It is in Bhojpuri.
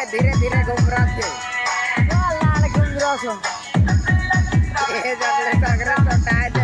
धीरे धीरे घूम रहा थे लाल घूम रहा ये जब ले सगरे तो टाइट